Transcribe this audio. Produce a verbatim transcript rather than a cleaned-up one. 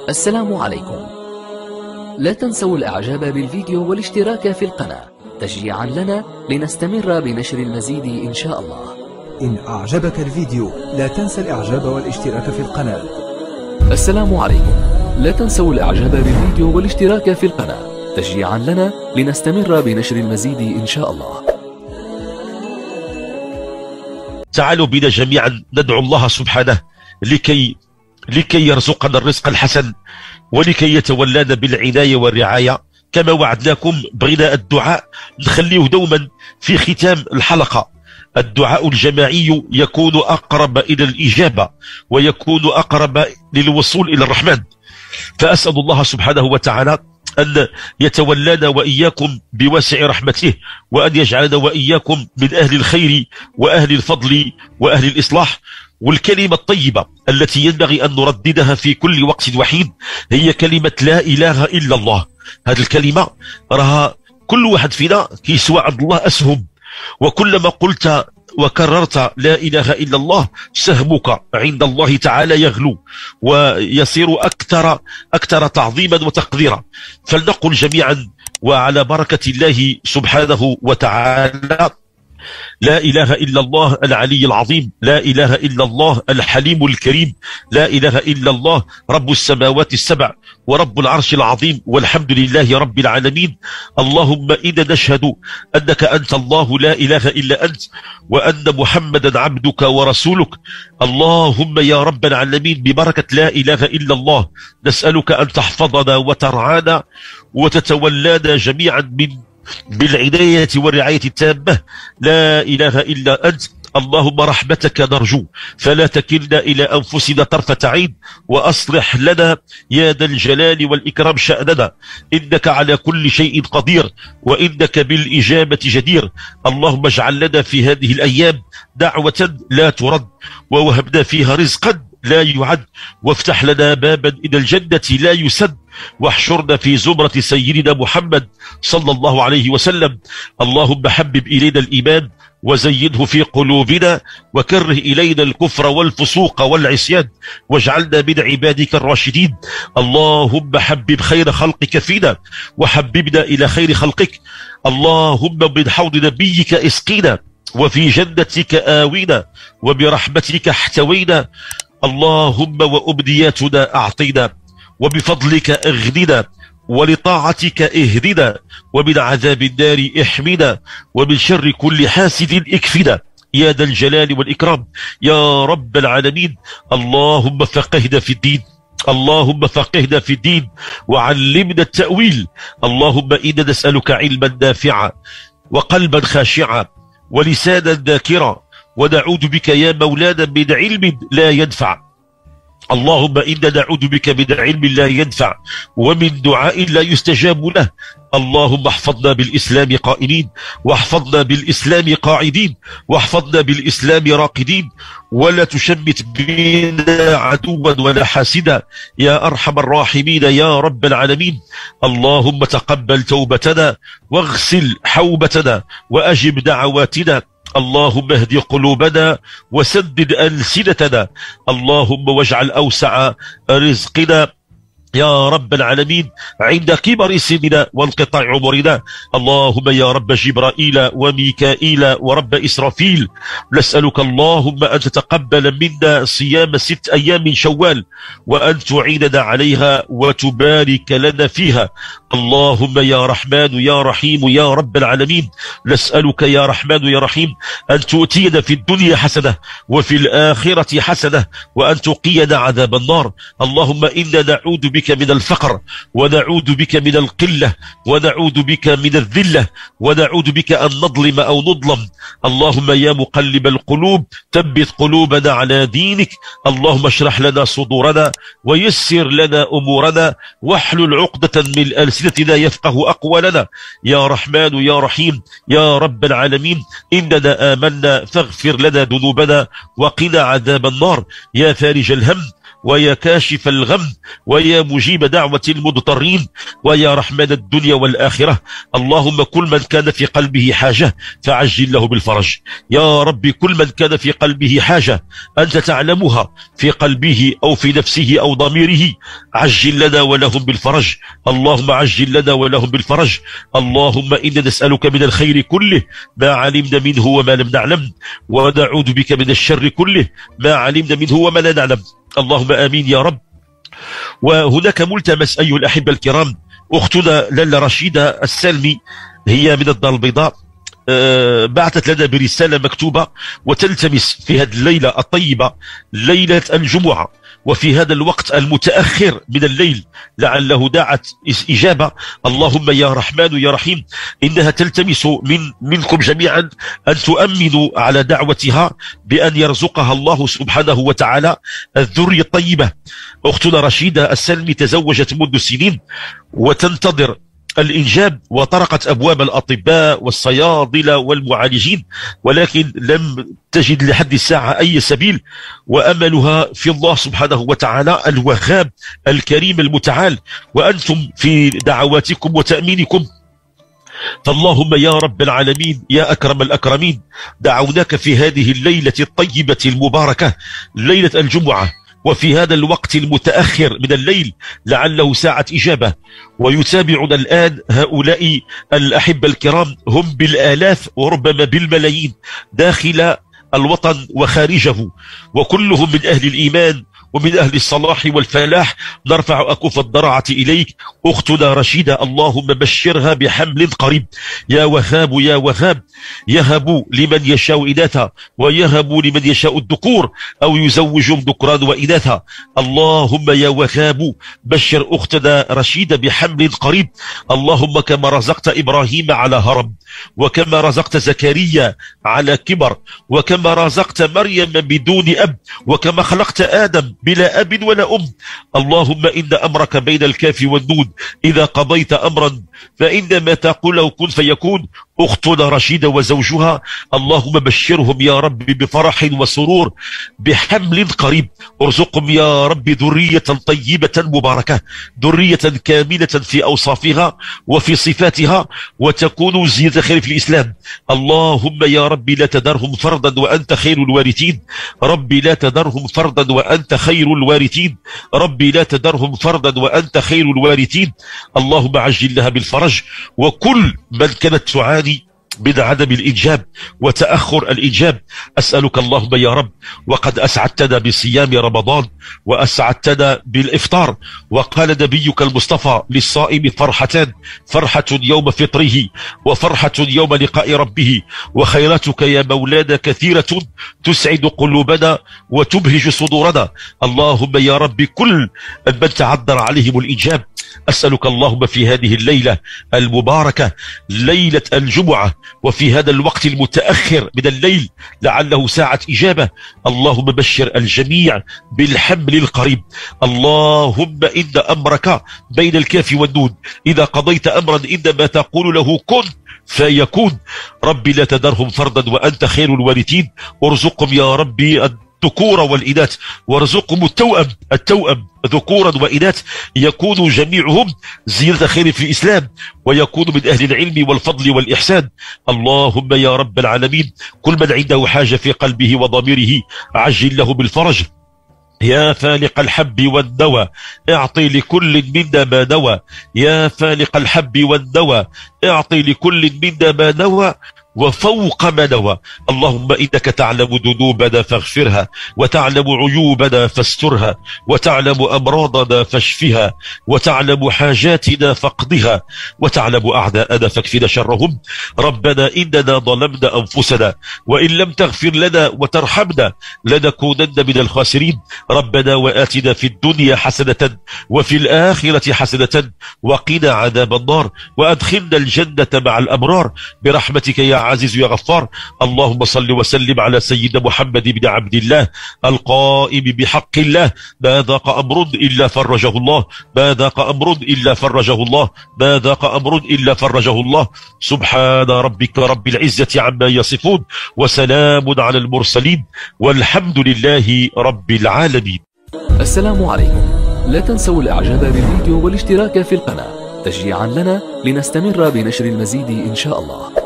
السلام عليكم. لا تنسوا الاعجاب بالفيديو والاشتراك في القناة تشجيعا لنا لنستمر بنشر المزيد ان شاء الله. إن أعجبك الفيديو لا تنسى الإعجاب والاشتراك في القناة. السلام عليكم. لا تنسوا الاعجاب بالفيديو والاشتراك في القناة تشجيعا لنا لنستمر بنشر المزيد ان شاء الله. تعالوا بنا جميعا ندعو الله سبحانه لكي لكي يرزقنا الرزق الحسن ولكي يتولانا بالعناية والرعاية كما وعدناكم. بغينا الدعاء نخليه دوما في ختام الحلقة. الدعاء الجماعي يكون أقرب إلى الإجابة ويكون أقرب للوصول إلى الرحمن، فأسأل الله سبحانه وتعالى أن يتولانا وإياكم بواسع رحمته، وأن يجعلنا وإياكم من أهل الخير وأهل الفضل وأهل الإصلاح. والكلمة الطيبة التي ينبغي أن نرددها في كل وقت وحين هي كلمة لا إله إلا الله. هذه الكلمة راها كل واحد فينا كيسوى عند الله أسهم، وكلما قلت وكررت لا إله إلا الله سهمك عند الله تعالى يغلو ويصير أكثر أكثر تعظيما وتقديرا. فلنقل جميعا وعلى بركة الله سبحانه وتعالى: لا إله إلا الله العلي العظيم، لا إله إلا الله الحليم الكريم، لا إله إلا الله رب السماوات السبع ورب العرش العظيم، والحمد لله رب العالمين. اللهم إنا نشهد أنك أنت الله لا إله إلا أنت، وأن محمدا عبدك ورسولك. اللهم يا رب العالمين ببركة لا إله إلا الله نسألك أن تحفظنا وترعانا وتتولانا جميعا من بالعناية والرعاية التامة. لا إله إلا أنت. اللهم رحمتك نرجو فلا تكلنا إلى أنفسنا طرفة عين، وأصلح لنا يا ذا الجلال والإكرام شأننا، إنك على كل شيء قدير وإنك بالإجابة جدير. اللهم اجعل لنا في هذه الأيام دعوة لا ترد، ووهبنا فيها رزقا لا يعد، وافتح لنا بابا إلى الجنة لا يسد، واحشرنا في زمرة سيدنا محمد صلى الله عليه وسلم. اللهم حبب إلينا الإيمان وزينه في قلوبنا، وكره إلينا الكفر والفسوق والعصيان، واجعلنا من عبادك الراشدين. اللهم حبب خير خلقك فينا وحببنا إلى خير خلقك. اللهم من حوض نبيك اسقينا، وفي جنتك آوينا، وبرحمتك احتوينا. اللهم وأمنياتنا أعطينا، وبفضلك اغننا، ولطاعتك اهدنا، ومن عذاب النار احمنا، ومن شر كل حاسد اكفنا يا ذا الجلال والإكرام يا رب العالمين. اللهم فقهنا في الدين، اللهم فقهنا في الدين وعلمنا التأويل. اللهم إنا نسألك علما نافعا وقلبا خاشعا ولسانا ذاكرا، ونعوذ بك يا مولانا من علم لا ينفع. اللهم إنا نعوذ بك من علم لا ينفع ومن دعاء لا يستجاب له. اللهم احفظنا بالإسلام قائلين، واحفظنا بالإسلام قاعدين، واحفظنا بالإسلام راقدين، ولا تشمت بنا عدوا ولا حاسدا يا أرحم الراحمين يا رب العالمين. اللهم تقبل توبتنا واغسل حوبتنا وأجب دعواتنا. اللهم اهد قلوبنا وسدد ألسنتنا. اللهم واجعل أوسع رزقنا يا رب العالمين عند كبر سننا وانقطاع عمرنا. اللهم يا رب جبرائيل وميكائيل ورب إسرافيل، نسألك اللهم أن تتقبل منا صيام ست أيام من شوال، وأن تعيننا عليها وتبارك لنا فيها. اللهم يا رحمن يا رحيم يا رب العالمين، نسألك يا رحمن يا رحيم أن تؤتينا في الدنيا حسنة وفي الآخرة حسنة، وأن تقينا عذاب النار. اللهم إنا نعوذ بك من الفقر، ونعوذ بك من القلة، ونعوذ بك من الذلة، ونعوذ بك أن نظلم أو نظلم. اللهم يا مقلب القلوب ثبت قلوبنا على دينك. اللهم اشرح لنا صدورنا ويسر لنا أمورنا، واحلل عقدة من ألسنتنا يفقه أقوالنا يا رحمن يا رحيم يا رب العالمين. إننا آمنا فاغفر لنا ذنوبنا وقنا عذاب النار يا فارج الهم. ويا كاشف الغم ويا مجيب دعوة المضطرين ويا رحمن الدنيا والآخرة. اللهم كل من كان في قلبه حاجة فعجل له بالفرج يا ربي. كل من كان في قلبه حاجة أنت تعلمها في قلبه أو في نفسه أو ضميره، عجل لنا ولهم بالفرج. اللهم عجل لنا ولهم بالفرج. اللهم إنا نسألك من الخير كله ما علمنا منه وما لم نعلم، ونعوذ بك من الشر كله ما علمنا منه وما لا نعلم. اللهم آمين يا رب. وهناك ملتمس أيها الأحبة الكرام، أختنا لالا رشيدة السالمي هي من الدار البيضاء، أه بعثت لنا برسالة مكتوبة وتلتمس في هذه الليلة الطيبة ليلة الجمعة وفي هذا الوقت المتأخر من الليل لعله دعت إجابة. اللهم يا رحمن يا رحيم إنها تلتمس من منكم جميعا أن تؤمنوا على دعوتها بأن يرزقها الله سبحانه وتعالى الذرية الطيبة. أختنا رشيدة السلمي تزوجت منذ سنين وتنتظر الإنجاب وطرقت أبواب الأطباء والصيادلة والمعالجين، ولكن لم تجد لحد الساعة أي سبيل، وأملها في الله سبحانه وتعالى الوهاب الكريم المتعال، وأنتم في دعواتكم وتأمينكم. فاللهم يا رب العالمين يا أكرم الأكرمين دعوناك في هذه الليلة الطيبة المباركة ليلة الجمعة وفي هذا الوقت المتأخر من الليل لعله ساعة إجابة، ويتابعنا الآن هؤلاء الأحبة الكرام هم بالآلاف وربما بالملايين داخل الوطن وخارجه، وكلهم من أهل الإيمان ومن أهل الصلاح والفلاح. نرفع أكف الضرعة إليك أختنا رشيدة، اللهم بشرها بحمل قريب يا وهاب يا وهاب، يهب لمن يشاء إناثا ويهب لمن يشاء الذكور أو يزوجهم ذكران وإناثا. اللهم يا وهاب بشر أختنا رشيدة بحمل قريب، اللهم كما رزقت إبراهيم على هرم، وكما رزقت زكريا على كبر، وكما رزقت مريم بدون أب، وكما خلقت آدم بلا أب ولا أم. اللهم إن أمرك بين الكاف والنون، إذا قضيت أمرا فإنما تقول له كن فيكون. أختنا رشيدة وزوجها اللهم بشرهم يا رب بفرح وسرور بحمل قريب، ارزقهم يا رب ذرية طيبة مباركة، ذرية كاملة في أوصافها وفي صفاتها، وتكون زيادة خير في الإسلام. اللهم يا رب لا تذرهم فردا وأنت خير الوارثين، ربي لا تذرهم فردا وأنت خير الوارثين، ربي لا تذرهم فردا وأنت خير الوارثين. اللهم عجل لها بالفرج، وكل من كانت تعاني من عدم الإنجاب وتأخر الإنجاب أسألك اللهم يا رب، وقد أسعدتنا بصيام رمضان وأسعدتنا بالإفطار، وقال نبيك المصطفى للصائم فرحتان، فرحة يوم فطره وفرحة يوم لقاء ربه، وخيراتك يا مولانا كثيرة تسعد قلوبنا وتبهج صدورنا. اللهم يا رب كل من تعذر عليهم الإنجاب أسألك اللهم في هذه الليلة المباركة ليلة الجمعة وفي هذا الوقت المتأخر من الليل لعله ساعة إجابة، اللهم بشر الجميع بالحمل القريب. اللهم إن أمرك بين الكاف والنون، إذا قضيت أمرا إنما تقول له كن فيكون. ربي لا تذرهم فردا وأنت خير الوارثين، ارزقهم يا ربي الذكور والإناث، وارزقهم التوأم التوأم ذكورا وإناث، يكونوا جميعهم زيادة خير في الإسلام، ويكون من أهل العلم والفضل والإحسان. اللهم يا رب العالمين كل من عنده حاجة في قلبه وضميره عجل له بالفرج. يا فالق الحب والنوى اعطي لكل منا ما نوى، يا فالق الحب والنوى اعطي لكل منا ما نوى وفوق ما نوى. اللهم إنك تعلم ذنوبنا فاغفرها، وتعلم عيوبنا فاسترها، وتعلم أمراضنا فاشفها، وتعلم حاجاتنا فاقضها، وتعلم أعداءنا فاكفنا شرهم. ربنا إننا ظلمنا أنفسنا وإن لم تغفر لنا وترحمنا لنكونن من الخاسرين. ربنا وآتنا في الدنيا حسنة وفي الآخرة حسنة وقنا عذاب النار، وأدخلنا الجنة مع الأبرار برحمتك يا عزيز يا غفار. اللهم صل وسلم على سيدنا محمد بن عبد الله القائم بحق الله، ما ذاق أمر إلا فرجه الله، ما ذاق أمر إلا فرجه الله، ما ذاق أمر إلا فرجه الله. سبحان ربك رب العزة عما يصفون، وسلام على المرسلين، والحمد لله رب العالمين. السلام عليكم. لا تنسوا الإعجاب بالفيديو والاشتراك في القناة تشجيعا لنا لنستمر بنشر المزيد إن شاء الله.